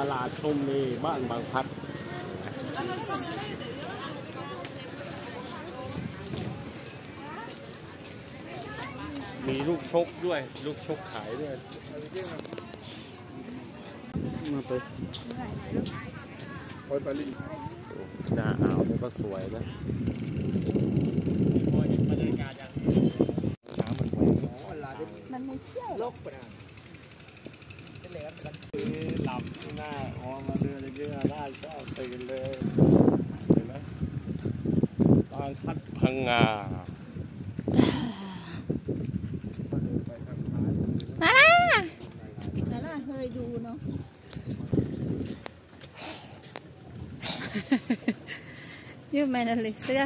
ลาดชมนี่บ้านบางพัดมีลูกชกด้วยลูกชกขายด้วยมาไปปารีหน้าอ่าวนี่ก็สวยนะพอเห็นบรรยากาศอย่างนี้น้ำมันไหวมันไม่เที่ยวลกไปนะหลับหน้าออกมาเดินเยอะๆได้ก็ตื่นเลยเห็นไหมบางพัดพังงาน่าเคยดูเนาะยูแมนอะไรเสื้อ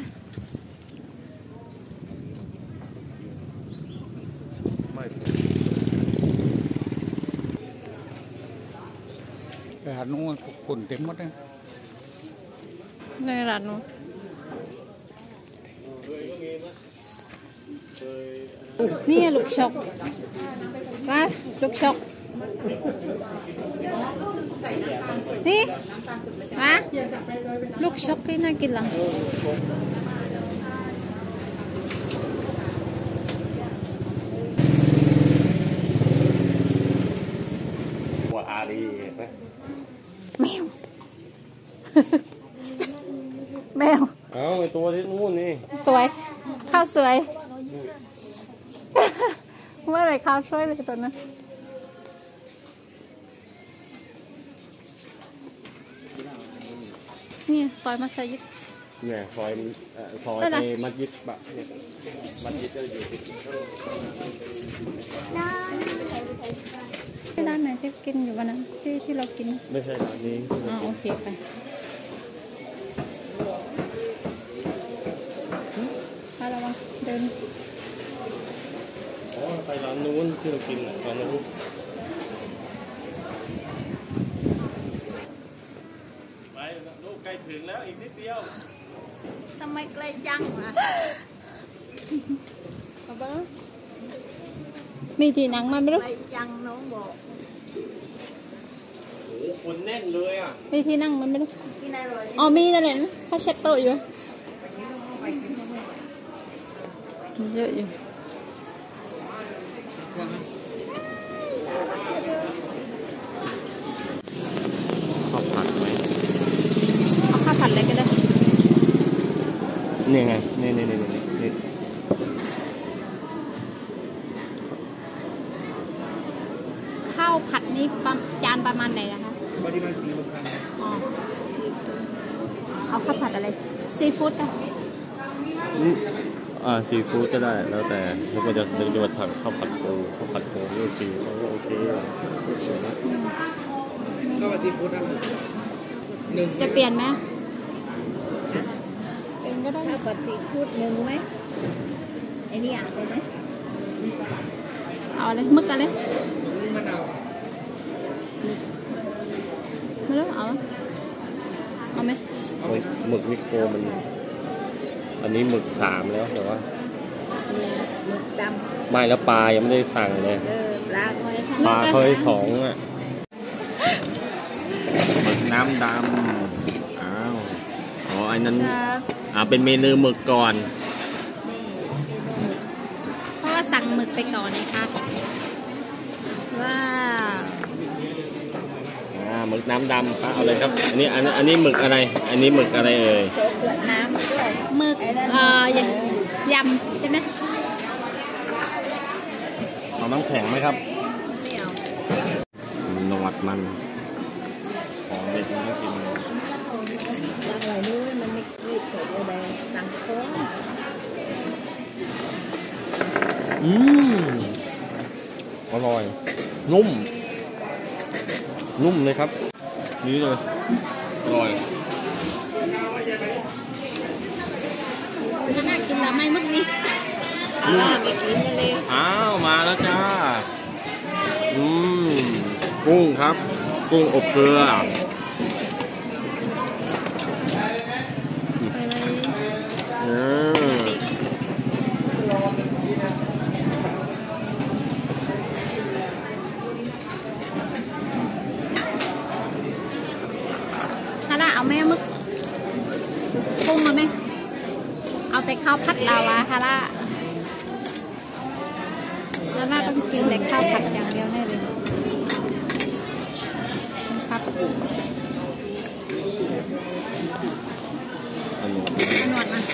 ไปหานู้นคนเต็มหมดเลยในร้านนู้นนี่ลูกชกว่าลูกชกนี่มาลูกชกที่น่ากินหรอหัวอารีไหมแมวแมวเอาไอตัวที่นู่นนี่สวยข้าวสวยเมื่อไรข้าวช่วยเลยตัวนั้นนี่ซอยมัสยิดเนี่ยซอยไอ้มัสยิดบะเนี่ยมัสยิดจะอยู่ที่ร้านไหนที่กินอยู่วันนั้นที่เรากินไม่ใช่ร้านนี้โอเคไปมาแล้วมาเดินไปร้านนู้นที่เรากินตอนนู้นไปลูกใกล้ถึงแล้วอีกนิดเดียวทำไมไกลจังวะเอาไปมีที่นั่งมาไม่รู้ไกลจังน้องบอกโอ้คนแน่นเลยอ่ะมีที่นั่งมันไม่รู้อ๋อมีนั่นแหละเขาเช็ดโต๊ะอยู่เยอะอยู่ข้าวผัดไหมเอาข้าวผัดอะไรก็ได้นี่ไงนี่ข้าวผัดนี่จานประมาณไหนนะคะปริมาณ4,000 อ๋อเอาข้าวผัดอะไรซีฟู้ดอ่ะซีฟู้ดก็ได้แล้วแต่แล้วก็จะสั่งข้าวผัดปูด้วยซีเขาก็โอเคข้าวผัดซีฟู้ดจะเปลี่ยนไหมเป็นก็ได้ข้าวผัดซีฟู้ดหนึ่งไหมไอ้นี่อ่ะเป็นไหมเอาอะไรมึกอะไรมะนาวไม่รู้เอาไหมหมึกนิโก้มันอันนี้หมึก3แล้วแต่ว่าหมึกดำไม่แล้วปลายังไม่ได้สั่งเลยปลาเคย2อ่ะหมึกน้ำดำอ๋ออันนั้นเป็นเมนูหมึกก่อนเพราะว่าสั่งหมึกไปก่อนนะคะว้าวหมึกน้ำดำเอาเลยครับอันนี้หมึกอะไรอันนี้หมึกอะไรเอ่ยน้ำหมึกยำใช่ไหมเอาน้ำแข็งไหมครับหนวดมันของเด็กมันก็กินอร่อยด้วยมันไม่กรีดสดอะไรสั่งโค้งอร่อยนุ่มเลยครับนี่เลยอร่อยน่ากินละไม่มึกนี่ไม่กินกันเลยมาแล้วจ้ากุ้งครับกุ้งอบเกลือลาวาฮาร่าแล้วน่าก็กินแต่ข้าวผัดอย่างเดียวแน่เลยครับนวดนะ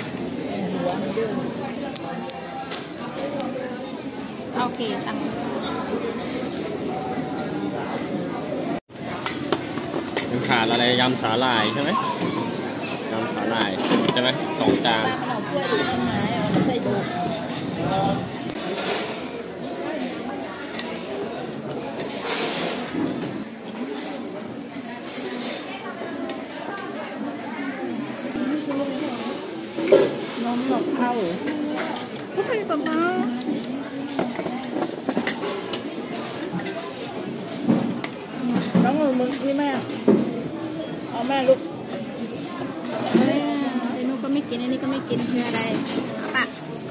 โอเคตั้งยังขาดอะไรยำสาหร่ายใช่ไหมยำสาหร่ายใช่ไหม2 จานขนมกล้วยดูต้นไม้เอาใส่ดูนมหลบเข้าโอ้ยป๊าป๊าน้องมึงนี่แม่เอาแม่ลูกไอ้นู้นก็ไม่กินไอ้นี่ก็ไม่กินคืออะไรเอาปะ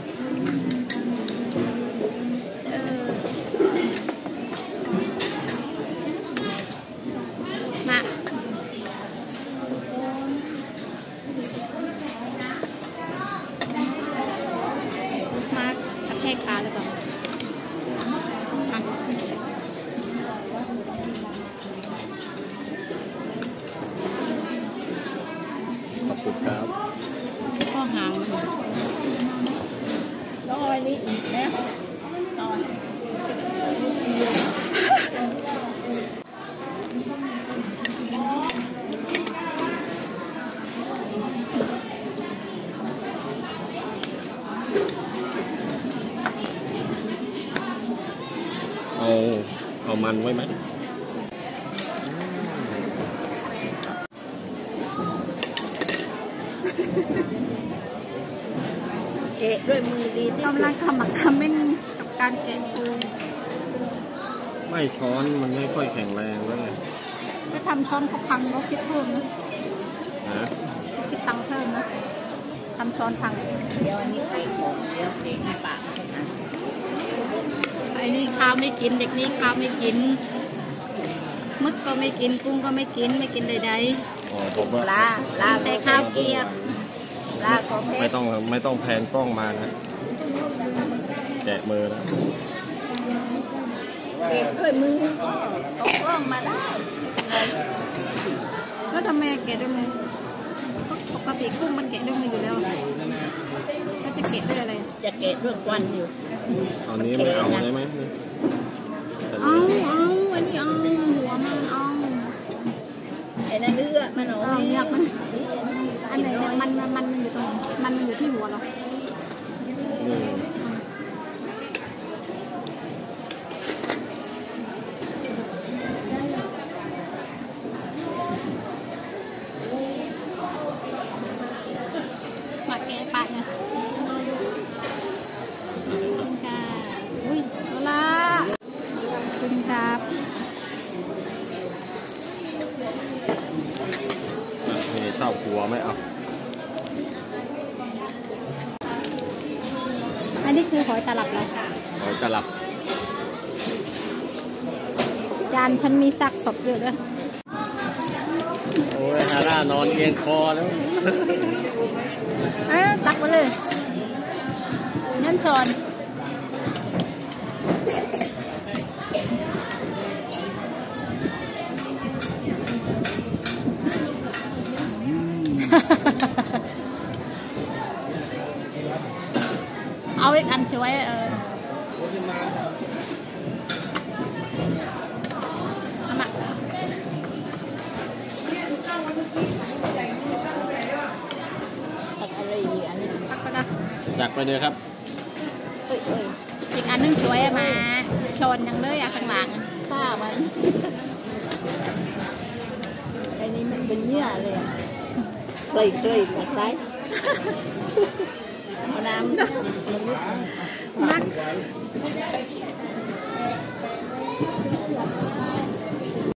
มากระแทกขาเลยก่อนขอบคุณครับข้อหางมันน้องอะไรนี่แม่นอนเอามันไว้ไหมเกะด้วยมือดีที่กำลังขมักเขม้นกับการแกะปูไม่ช้อนมันไม่ค่อยแข็งแรงแล้วไงถ้าทำช้อนเขาพังเขาคิดเพิ่มนะ คิดตังค์เพิ่มนะทำช้อนพังเดี๋ยวอันนี้ใส่ของเดี๋ยวเทในปากนะไอ้นี่ข้าวไม่กินเด็กนี่ข้าวไม่กินมึกก็ไม่กินกุ้งก็ไม่กินใดอ๋อผมว่าลาๆแต่ข้าวเกี๊ยวลาของเพไม่ชรต้องแพนกล้องมานะแกะมือแล้วเกะด้วยมือก็ตกล่องมาได้แล้วทำไมแกะด้วยมือปกติกุ้งมันแกะด้วยมืออยู่แล้วแล้วจะแกะด้วยอะไรจะเกะด้วยควันอยู่ตอนนี้ไม่เอาได้ไหมนี่เอาอันนี้เอาหัวมันเอาไอ้นั่นเลือดมันเอาเลือกมันอันไหนเนี่ยมันอยู่ตรงมันอยู่ที่หัวเหรอนี่ปากแกะปากเนี่ยคุณค่ะอุ้ยโซล่าคุณครับนี่ชอบหัวไม่เอาอันนี้คือหอยตลับเหรอหอยกระหลับจานฉันมีซักศพเยอะเลยโอ้ยฮาร่านอนเอียงคอแล้วตักมาเลยนั่นช้อนเอาอีกอันช่วยเอามาตักอะไรอีกอันนี้ตักไปนะจักไปเลยครับเอ้ยอีกอันนึงช่วยมาชนยังเลยข้างหลังฆ่ามันไอ้นี่มันเป็นเนื้อเลยเกยๆตักได้เอาน้ำมันนัก